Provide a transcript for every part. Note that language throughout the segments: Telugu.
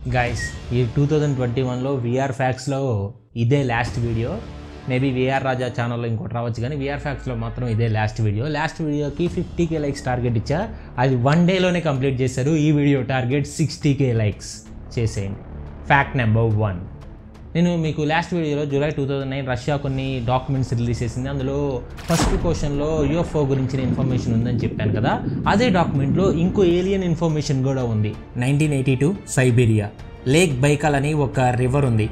గైస్ ఈ 2021లో విఆర్ ఫ్యాక్స్లో ఇదే last video. Maybe VR Raja ఛానల్లో ఇంకోటి రావచ్చు, కానీ విఆర్ ఫ్యాక్స్లో మాత్రం ఇదే లాస్ట్ వీడియో. లాస్ట్ వీడియోకి 50K లైక్స్ టార్గెట్ ఇచ్చా, అది 1 డేలోనే కంప్లీట్ చేశారు. ఈ వీడియో టార్గెట్ 60K లైక్స్ చేసేయండి. ఫ్యాక్ట్ నెంబర్ 1, నేను మీకు లాస్ట్ వీడియోలో జూలై 2009 రష్యా కొన్ని డాక్యుమెంట్స్ రిలీజ్ చేసింది. అందులో ఫస్ట్ క్వశ్చన్లో UFO గురించిన ఇన్ఫర్మేషన్ ఉందని చెప్పాను కదా, అదే డాక్యుమెంట్లో ఇంకో ఏలియన్ ఇన్ఫర్మేషన్ కూడా ఉంది. 1982 సైబీరియా లేక్ బైకాల్ అని ఒక రివర్ ఉంది,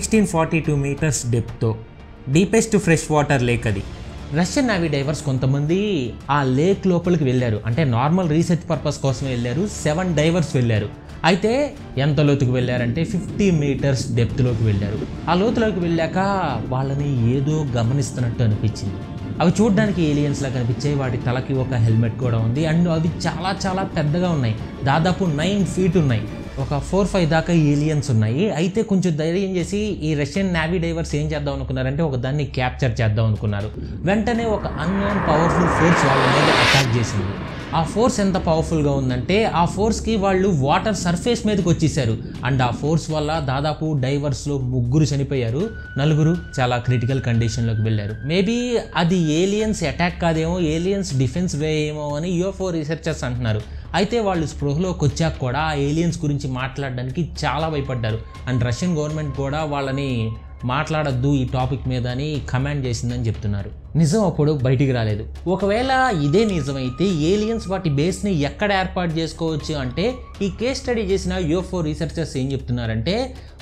1642 మీటర్స్ డెప్త్తో, డీపెస్ట్ ఫ్రెష్ వాటర్ లేక్ అది. రష్యన్ నేవీ డైవర్స్ కొంతమంది ఆ లేక్ లోపలికి వెళ్ళారు, అంటే నార్మల్ రీసెర్చ్ పర్పస్ కోసం వెళ్ళారు. 7 డైవర్స్ వెళ్ళారు. అయితే ఎంత లోతుకు వెళ్ళారంటే 50 మీటర్స్ డెప్త్లోకి వెళ్ళారు. ఆ లోతులోకి వెళ్ళాక వాళ్ళని ఏదో గమనిస్తున్నట్టు అనిపించింది. అవి చూడడానికి ఏలియన్స్లా కనిపించాయి. వాటి తలకి ఒక హెల్మెట్ కూడా ఉంది, అండ్ అవి చాలా చాలా పెద్దగా ఉన్నాయి. దాదాపు 9 feet ఉన్నాయి. ఒక 4-5 దాకా ఏలియన్స్ ఉన్నాయి. అయితే కొంచెం ధైర్యం చేసి ఈ రష్యన్ నేవీ డైవర్స్ ఏం చేద్దాం అనుకున్నారంటే ఒక దాన్ని క్యాప్చర్ చేద్దాం అనుకున్నారు. వెంటనే ఒక అన్నోన్ పవర్ఫుల్ ఫోర్స్ వాళ్ళ మీద అటాక్ చేసింది. ఆ ఫోర్స్ ఎంత పవర్ఫుల్గా ఉందంటే ఆ ఫోర్స్కి వాళ్ళు వాటర్ సర్ఫేస్ మీదకి వచ్చేసారు. అండ్ ఆ ఫోర్స్ వల్ల దాదాపు డైవర్స్లో 3 చనిపోయారు, 4 చాలా క్రిటికల్ కండిషన్లోకి వెళ్ళారు. మేబీ అది ఏలియన్స్ అటాక్ కాదేమో, ఏలియన్స్ డిఫెన్స్ వే ఏమో అని UFO రీసెర్చర్స్ అంటున్నారు. అయితే వాళ్ళు స్పృహలోకి వచ్చాక కూడా ఆ ఏలియన్స్ గురించి మాట్లాడడానికి చాలా భయపడ్డారు. అండ్ రష్యన్ గవర్నమెంట్ కూడా వాళ్ళని మాట్లాడొద్దు ఈ టాపిక్ మీద అని కమాండ్ చేసిందని చెప్తున్నారు. నిజం అప్పుడు బయటికి రాలేదు. ఒకవేళ ఇదే నిజమైతే ఏలియన్స్ వాటి బేస్ని ఎక్కడ ఏర్పాటు చేసుకోవచ్చు అంటే, ఈ కేస్ స్టడీ చేసిన UFO రీసెర్చర్స్ ఏం చెప్తున్నారంటే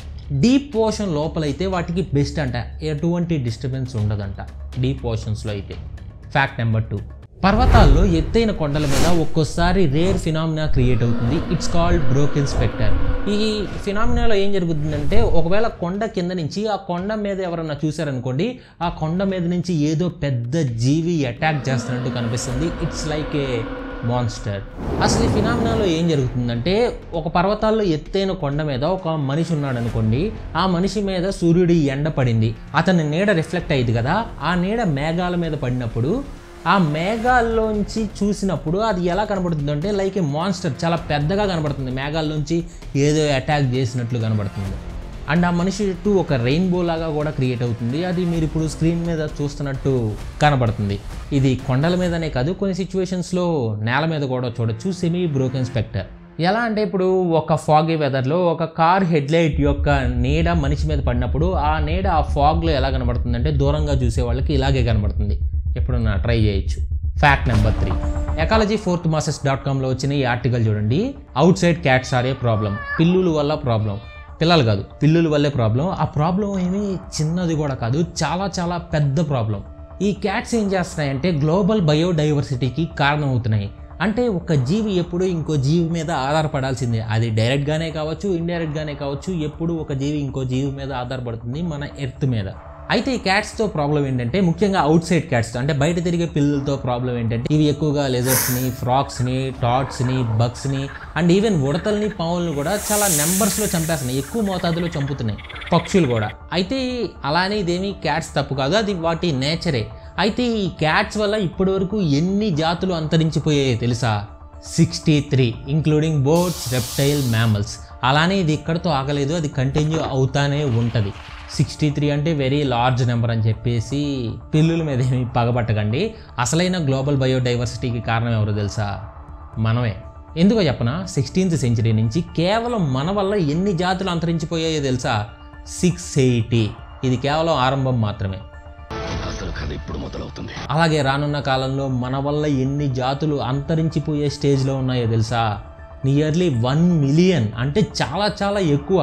డీప్ ఓషన్ లోపలైతే వాటికి బెస్ట్ అంట, ఎటువంటి డిస్టర్బెన్స్ ఉండదంట డీప్ ఓషన్స్లో అయితే. ఫ్యాక్ట్ నెంబర్ 2, పర్వతాల్లో ఎత్తైన కొండల మీద ఒక్కోసారి రేర్ ఫినామినా క్రియేట్ అవుతుంది. It's called Brocken spectre. ఈ ఫినామినాలో ఏం జరుగుతుందంటే, ఒకవేళ కొండ కింద నుంచి ఆ కొండ మీద ఎవరన్నా చూసారనుకోండి, ఆ కొండ మీద నుంచి ఏదో పెద్ద జీవి అటాక్ చేస్తున్నట్టు కనిపిస్తుంది. It's like a monster. అసలు ఈ ఫినామినాలో ఏం జరుగుతుందంటే, ఒక పర్వతాల్లో ఎత్తైన కొండ మీద ఒక మనిషి ఉన్నాడు అనుకోండి, ఆ మనిషి మీద సూర్యుడి ఎండ పడింది, అతని నీడ రిఫ్లెక్ట్ అయ్యింది కదా, ఆ నీడ మేఘాల మీద పడినప్పుడు ఆ మేఘాల్లోంచి చూసినప్పుడు అది ఎలా కనబడుతుంది అంటే లైక్ ఏ మాన్స్టర్, చాలా పెద్దగా కనబడుతుంది. మేఘాల్లోంచి ఏదో అటాక్ చేసినట్లు కనబడుతుంది. అండ్ ఆ మనిషి చుట్టూ ఒక రెయిన్బో లాగా కూడా క్రియేట్ అవుతుంది. అది మీరు ఇప్పుడు స్క్రీన్ మీద చూస్తున్నట్టు కనబడుతుంది. ఇది కొండల మీదనే కాదు, కొన్ని సిచ్యువేషన్స్లో నేల మీద కూడా చూడొచ్చు. సెమీ బ్రోకెన్ స్పెక్టర్ ఎలా అంటే, ఇప్పుడు ఒక ఫాగీ వెదర్లో ఒక కార్ హెడ్లైట్ యొక్క నీడ మనిషి మీద పడినప్పుడు ఆ నీడ ఆ ఫాగ్లో ఎలా కనబడుతుందంటే దూరంగా చూసే వాళ్ళకి ఇలాగే కనబడుతుంది. ఎప్పుడన్నా ట్రై చేయొచ్చు. ఫ్యాక్ట్ నెంబర్ 3, ecology4masses.comలో వచ్చిన ఈ ఆర్టికల్ చూడండి. Outside cats are a problem. పిల్లుల వల్ల ప్రాబ్లం, పిల్లలు కాదు పిల్లుల వల్లే ప్రాబ్లం. ఆ ప్రాబ్లం ఏమీ చిన్నది కూడా కాదు, చాలా చాలా పెద్ద ప్రాబ్లం. ఈ క్యాట్స్ ఏం చేస్తున్నాయంటే గ్లోబల్ బయోడైవర్సిటీకి కారణం అవుతున్నాయి. అంటే ఒక జీవి ఎప్పుడు ఇంకో జీవి మీద ఆధారపడాల్సిందే. అది డైరెక్ట్గానే కావచ్చు, ఇండైరెక్ట్గానే కావచ్చు. ఎప్పుడు ఒక జీవి ఇంకో జీవి మీద ఆధారపడుతుంది, మన ఎర్త్ మీద. అయితే ఈ క్యాట్స్తో ప్రాబ్లం ఏంటంటే, ముఖ్యంగా అవుట్ సైడ్ క్యాట్స్తో అంటే బయట తిరిగే పిల్లలతో ప్రాబ్లం ఏంటంటే, ఇవి ఎక్కువగా లెజర్స్ని, ఫ్రాక్స్ని, టాట్స్ని, బగ్స్ని అండ్ ఈవెన్ ఉడతల్ని, పావులను కూడా చాలా నెంబర్స్లో చంపేస్తున్నాయి, ఎక్కువ మోతాదులో చంపుతున్నాయి. పక్షులు కూడా. అయితే అలానే ఇదేమీ క్యాట్స్ తప్పు కాదు, అది వాటి నేచరే. అయితే ఈ క్యాట్స్ వల్ల ఇప్పటివరకు ఎన్ని జాతులు అంతరించిపోయాయో తెలుసా? 63, ఇంక్లూడింగ్ బోట్స్, రెప్టైల్, మ్యామల్స్. అలానే ఇది ఇక్కడితో ఆగలేదు, అది కంటిన్యూ అవుతానే ఉంటుంది. 63 అంటే వెరీ లార్జ్ నెంబర్ అని చెప్పేసి పిల్లుల మీద ఏమి పగబట్టకండి. అసలైన గ్లోబల్ బయోడైవర్సిటీకి కారణం ఎవరో తెలుసా? మనమే. ఎందుకో చెప్పనా? 16th సెంచరీ నుంచి కేవలం మన వల్ల ఎన్ని జాతులు అంతరించిపోయాయో తెలుసా? 680. ఇది కేవలం ఆరంభం మాత్రమే. అలాగే రానున్న కాలంలో మన వల్ల ఎన్ని జాతులు అంతరించిపోయే స్టేజ్లో ఉన్నాయో తెలుసా? నియర్లీ 1 million, అంటే చాలా చాలా ఎక్కువ.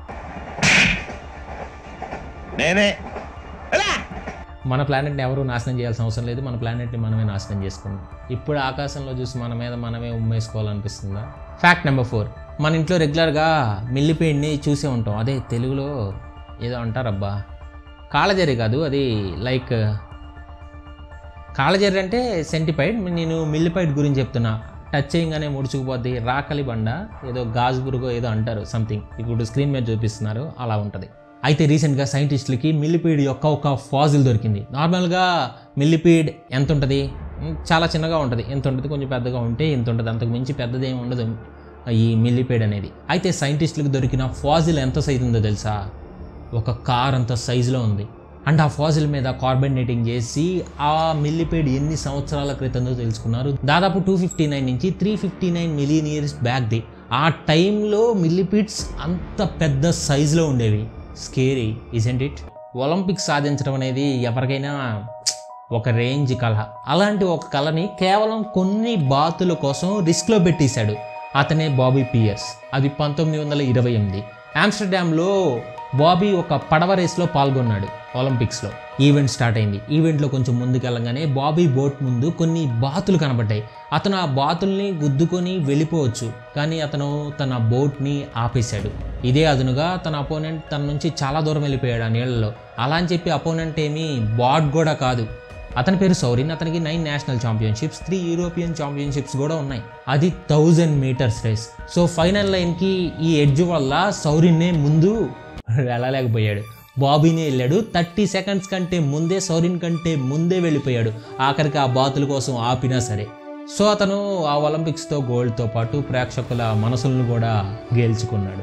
మన ప్లానెట్ని ఎవరు నాశనం చేయాల్సిన అవసరం లేదు, మన ప్లానెట్ని మనమే నాశనం చేసుకున్నాం. ఇప్పుడు ఆకాశంలో చూసి మన మీద మనమే ఉమ్మేసుకోవాలనిపిస్తుందా? ఫ్యాక్ట్ నెంబర్ 4, మన ఇంట్లో రెగ్యులర్గా మిల్లిపేడ్ని చూసే ఉంటాం. అదే తెలుగులో ఏదో అంటారబ్బా, కాళ్ళజెర్రీ కాదు, అది లైక్ కాళ్ళజెర్రీ అంటే సెంటిపైడ్. నేను మిల్లిపైడ్ గురించి చెప్తున్నా. టచ్ చేయగానే ముడుచుకుపోద్ది, రాకలి బండ, ఏదో గాజు పురుగో ఏదో అంటారు సంథింగ్. ఇప్పుడు స్క్రీన్ మీద చూపిస్తున్నారు, అలా ఉంటుంది. అయితే రీసెంట్గా సైంటిస్టులకి మిల్లిపీడ్ యొక్క ఒక ఫాజిల్ దొరికింది. నార్మల్గా మిల్లిపీడ్ ఎంత ఉంటుంది? చాలా చిన్నగా ఉంటుంది. ఎంత ఉంటుంది? కొంచెం పెద్దగా ఉంటే ఎంత ఉంటుంది, అంతకు మించి పెద్దదేమి ఉండదు. ఈ మిల్లీపేడ్ అనేది. అయితే సైంటిస్టులకు దొరికిన ఫాజిల్ ఎంత సైజు ఉందో తెలుసా? ఒక కార్ అంత సైజులో ఉంది. అండ్ ఆ ఫాజిల్ మీద కార్బన్ డేటింగ్ చేసి ఆ మిల్లీపేడ్ ఎన్ని సంవత్సరాల క్రితందో తెలుసుకున్నారు. దాదాపు 259 నుంచి 359 మిలియన్ ఇయర్స్ బ్యాక్ది. ఆ టైంలో మిల్లీపీడ్స్ అంత పెద్ద సైజులో ఉండేవి. Scary isn't it? ఒలింపిక్స్ సాధించడం అనేది ఎవరికైనా ఒక రేంజ్ కళ. అలాంటి ఒక కళని కేవలం కొన్ని బాతుల కోసం రిస్క్లో పెట్టేశాడు. అతనే బాబీ పియర్స్. అది 1928 ఆమ్స్టర్డామ్లో బాబీ ఒక పడవ రేస్లో పాల్గొన్నాడు. ఒలింపిక్స్లో ఈవెంట్ స్టార్ట్ అయింది. ఈవెంట్లో కొంచెం ముందుకెళ్ళగానే బాబీ బోట్ ముందు కొన్ని బాతులు కనబడ్డాయి. అతను ఆ బాతుల్ని గుద్దుకొని వెళ్ళిపోవచ్చు, కానీ అతను తన బోట్ని ఆపేశాడు. ఇదే అదునుగా తన అపోనెంట్ తన నుంచి చాలా దూరం వెళ్ళిపోయాడు ఆ నీళ్ళలో. అలా అని చెప్పి అపోనెంట్ ఏమీ బాట్ కూడా కాదు. అతని పేరు సౌరిన్. అతనికి 9 నేషనల్ ఛాంపియన్షిప్స్, 3 యూరోపియన్ ఛాంపియన్షిప్స్ కూడా ఉన్నాయి. అది 1000 మీటర్స్ రేస్. సో ఫైనల్ లైన్కి ఈ ఎడ్జ్ వల్ల సౌరిన్నే ముందు వెళ్ళలేకపోయాడు. బాబీనే వెళ్ళాడు. 30 సెకండ్స్ కంటే ముందే, సౌరిన్ కంటే ముందే వెళ్ళిపోయాడు. ఆఖరికి ఆ బాతుల కోసం ఆపినా సరే. సో అతను ఆ ఒలింపిక్స్తో గోల్డ్తో పాటు ప్రేక్షకుల మనసులను కూడా గెలుచుకున్నాడు.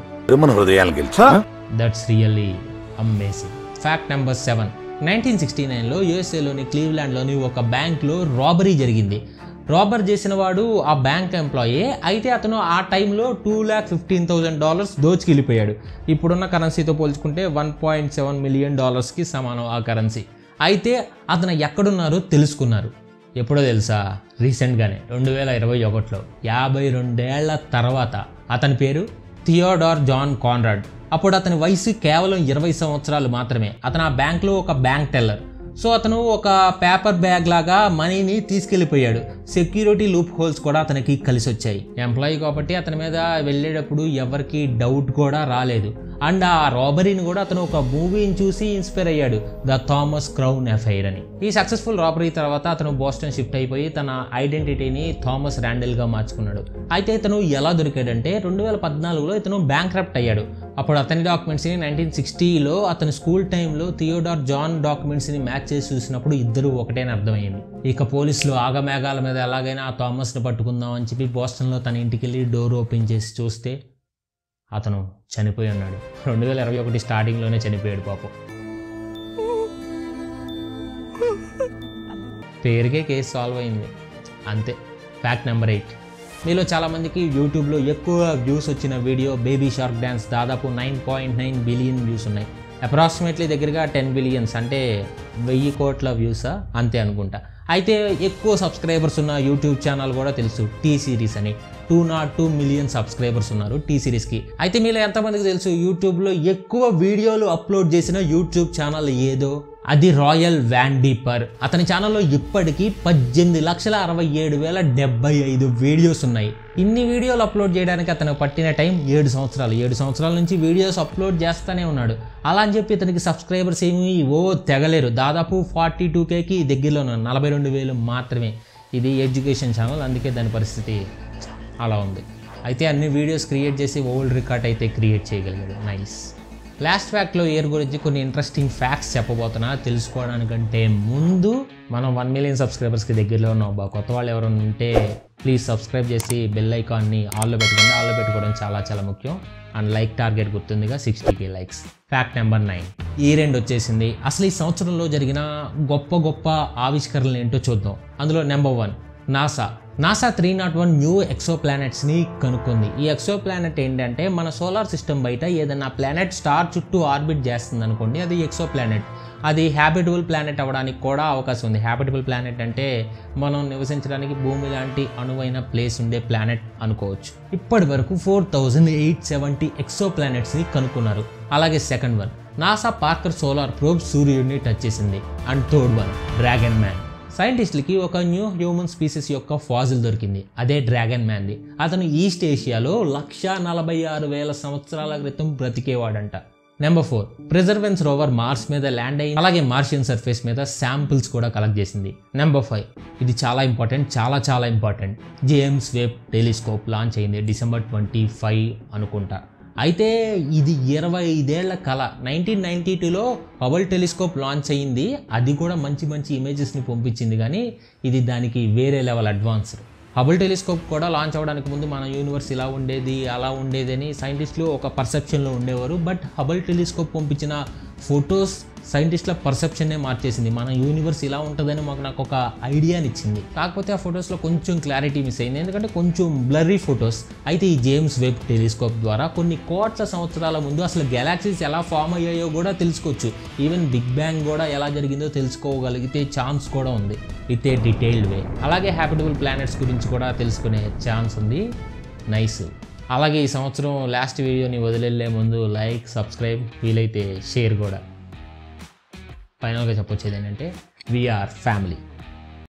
That's really amazing. Fact number 7. 1969లో యూఎస్ఏలోని క్లీవ్లాండ్లోని ఒక బ్యాంక్లో రాబరీ జరిగింది. రాబర్ చేసిన వాడు ఆ బ్యాంక్ ఎంప్లాయీ. అయితే అతను ఆ టైంలో $215,000 దోచుకెళ్ళిపోయాడు. ఇప్పుడున్న కరెన్సీతో పోల్చుకుంటే $1.7 మిలియన్ సమానం ఆ కరెన్సీ. అయితే అతను ఎక్కడున్నారో తెలుసుకున్నారు. ఎప్పుడో తెలుసా? రీసెంట్గానే 2021లో 52 ఏళ్ల తర్వాత. అతని పేరు థియోడార్ జాన్ కాన్రాడ్. అప్పుడు అతని వయసు కేవలం 20 సంవత్సరాలు మాత్రమే. అతను ఆ బ్యాంక్లో ఒక బ్యాంక్ టెల్లర్. సో అతను ఒక పేపర్ బ్యాగ్ లాగా మనీని తీసుకెళ్ళిపోయాడు. సెక్యూరిటీ లూప్ హోల్స్ కూడా అతనికి కలిసి వచ్చాయి. ఎంప్లాయీ కాబట్టి అతని మీద వెళ్ళేటప్పుడు ఎవరికి డౌట్ కూడా రాలేదు. అండ్ ఆ రాబరీని కూడా అతను ఒక మూవీని చూసి ఇన్స్పైర్ అయ్యాడు, ద థామస్ క్రౌన్ ఎఫైర్ అని. ఈ సక్సెస్ఫుల్ రాబరీ తర్వాత అతను బోస్టన్ షిఫ్ట్ అయిపోయి తన ఐడెంటిటీని థామస్ ర్యాండెల్గా మార్చుకున్నాడు. అయితే ఇతను ఎలా దొరికాడంటే 2014లో ఇతను బ్యాంక్రప్ట్ అయ్యాడు. అప్పుడు అతని డాక్యుమెంట్స్ని 1960లో అతని స్కూల్ టైంలో థియోడార్ జాన్ డాక్యుమెంట్స్ని మ్యాచ్ చేసి చూసినప్పుడు ఇద్దరు ఒకటేని అర్థమైంది. ఇక పోలీసులు ఆగమేఘాల మీద ఎలాగైనా ఆ థామస్ని పట్టుకుందాం అని చెప్పి బోస్టన్లో తన ఇంటికి వెళ్ళి డోర్ ఓపెన్ చేసి చూస్తే అతను చనిపోయి ఉన్నాడు. 2021 స్టార్టింగ్లోనే చనిపోయాడు పాపం. పేరుకే కేసు సాల్వ్ అయింది అంతే. Fact number 8. మీలో చాలామందికి యూట్యూబ్లో ఎక్కువ వ్యూస్ వచ్చిన వీడియో బేబీ షార్క్ డ్యాన్స్. దాదాపు 9.9 బిలియన్ వ్యూస్ ఉన్నాయి. అప్రాక్సిమేట్లీ దగ్గరగా 10 బిలియన్స్ అంటే 1000 కోట్ల వ్యూసా అంతే అనుకుంటా. అయితే ఎక్కువ సబ్స్క్రైబర్స్ ఉన్న యూట్యూబ్ ఛానల్ కూడా తెలుసు, టీ సిరీస్ అని. 202 మిలియన్ సబ్స్క్రైబర్స్ ఉన్నారు టీ సిరీస్కి. అయితే మీలో ఎంతమందికి తెలుసు యూట్యూబ్లో ఎక్కువ వీడియోలు అప్లోడ్ చేసిన యూట్యూబ్ ఛానల్ ఏదో? అది రాయల్ వ్యాన్ డీపర్. అతని ఛానల్లో ఇప్పటికీ 18,67,075 వీడియోస్ ఉన్నాయి. ఇన్ని వీడియోలు అప్లోడ్ చేయడానికి అతను పట్టిన టైం 7 సంవత్సరాలు. 7 సంవత్సరాల నుంచి వీడియోస్ అప్లోడ్ చేస్తూనే ఉన్నాడు. అలా అని చెప్పి ఇతనికి సబ్స్క్రైబర్స్ ఏమీ తెగలేరు. దాదాపు 42Kకి దగ్గరలో 42,000 మాత్రమే. ఇది ఎడ్యుకేషన్ ఛానల్, అందుకే దాని పరిస్థితి అలా ఉంది. అయితే అన్ని వీడియోస్ క్రియేట్ చేసి వరల్డ్ రికార్డ్ అయితే క్రియేట్ చేయగలిగాడు. నైస్. లాస్ట్ ఫ్యాక్ట్లో ఎయిర్ గురించి కొన్ని ఇంట్రెస్టింగ్ ఫ్యాక్ట్స్ చెప్పబోతున్నా. తెలుసుకోవడానికంటే ముందు మనం 1 మిలియన్ సబ్స్క్రైబర్స్కి దగ్గరలో ఉన్నాం. కొత్త వాళ్ళు ఎవరైనా ఉంటే ప్లీజ్ సబ్స్క్రైబ్ చేసి బెల్ ఐకాన్ని ఆల్లో పెట్టుకోండి. ఆల్లో పెట్టుకోవడం చాలా చాలా ముఖ్యం. అండ్ లైక్ టార్గెట్ గుర్తుందిగా, 60K లైక్స్. Fact number 9. ఈ రెండు వచ్చేసింది. అసలు ఈ సంవత్సరంలో జరిగిన గొప్ప గొప్ప ఆవిష్కరణలు ఏంటో చూద్దాం. అందులో నెంబర్ 1 నాసా 301 న్యూ ఎక్సో ప్లానెట్స్ని కనుక్కుంది. ఈ ఎక్సో ప్లానెట్ ఏంటంటే మన సోలార్ సిస్టమ్ బయట ఏదైనా ప్లానెట్ స్టార్ చుట్టూ ఆర్బిట్ చేస్తుంది అనుకోండి, అది ఎక్సో ప్లానెట్. అది హ్యాబిటబుల్ ప్లానెట్ అవ్వడానికి కూడా అవకాశం ఉంది. హ్యాబిటబుల్ ప్లానెట్ అంటే మనం నివసించడానికి భూమి లాంటి అనువైన ప్లేస్ ఉండే ప్లానెట్ అనుకోవచ్చు. ఇప్పటి వరకు 4870 ఎక్సో ప్లానెట్స్ని కనుక్కున్నారు. అలాగే second 1 NASA Parker solar probe సూర్యుడిని టచ్ చేసింది. And third 1 dragon man. సైంటిస్టులకి ఒక న్యూ హ్యూమన్ స్పీసీస్ యొక్క ఫాజిల్ దొరికింది. అదే డ్రాగన్ మ్యాన్ది. అతను ఈస్ట్ ఏషియాలో 146,000 సంవత్సరాల క్రితం బ్రతికేవాడంట. నెంబర్ 4 ప్రెజర్వెన్స్ రోవర్ మార్స్ మీద ల్యాండ్ అయ్యి అలాగే మార్షియన్ సర్ఫేస్ మీద శాంపిల్స్ కూడా కలెక్ట్ చేసింది. నెంబర్ 5 ఇది చాలా ఇంపార్టెంట్, చాలా important. James Webb telescope launch అయింది డిసెంబర్ 25 అనుకుంటా. అయితే ఇది 25 ఏళ్ల కళ. 1992లో హబుల్ టెలిస్కోప్ లాంచ్ అయ్యింది. అది కూడా మంచి ఇమేజెస్ని పంపించింది, కానీ ఇది దానికి వేరే లెవెల్ అడ్వాన్స్డ్. హబుల్ టెలిస్కోప్ కూడా లాంచ్ అవ్వడానికి ముందు మన యూనివర్స్ ఇలా ఉండేది అలా ఉండేది అని సైంటిస్టులు ఒక పర్సెప్షన్లో ఉండేవారు. బట్ హబుల్ టెలిస్కోప్ పంపించిన ఫొటోస్ సైంటిస్టుల పర్సెప్షన్నే మార్చేసింది. మన యూనివర్స్ ఇలా ఉంటుందని నాకు ఒక ఐడియాని ఇచ్చింది. కాకపోతే ఆ ఫొటోస్లో కొంచెం క్లారిటీ మిస్ అయింది, ఎందుకంటే కొంచెం బ్లర్రీ ఫొటోస్. అయితే ఈ జేమ్స్ వెబ్ టెలిస్కోప్ ద్వారా కొన్ని కోట్ల సంవత్సరాల ముందు అసలు గెలాక్సీస్ ఎలా ఫామ్ అయ్యాయో కూడా తెలుసుకోవచ్చు. ఈవెన్ బిగ్ బ్యాంగ్ కూడా ఎలా జరిగిందో తెలుసుకోగలిగితే ఛాన్స్ కూడా ఉంది విత్ ఏ డీటెయిల్డ్ వే. అలాగే హ్యాబిటబుల్ ప్లానెట్స్ గురించి కూడా తెలుసుకునే ఛాన్స్ ఉంది. నైస్. అలాగే ఈ సంవత్సరం లాస్ట్ వీడియోని వదిలేళ్ళే ముందు లైక్, సబ్స్క్రైబ్, వీలైతే షేర్ కూడా. ఫైనల్గా చెప్పొచ్చేది ఏంటంటే వీఆర్ ఫ్యామిలీ.